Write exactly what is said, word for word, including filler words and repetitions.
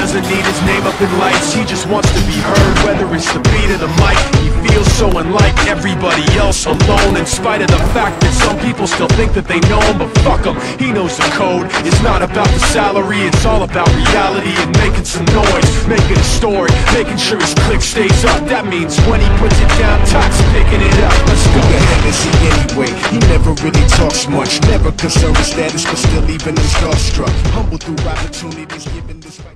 doesn't need his name up in lights, he just wants to be heard, whether it's the beat of the mic. He feels so unlike everybody else, alone, in spite of the fact that some people still think that they know him. But fuck him, he knows the code. It's not about the salary, it's all about reality and making some noise, making a story, making sure his click stays up. That means when he puts it down, Tox picking it up. Let's go. Who the hell is he anyway? He never really talks much, never concerned with status, but still even him starstruck. Humble through opportunities given this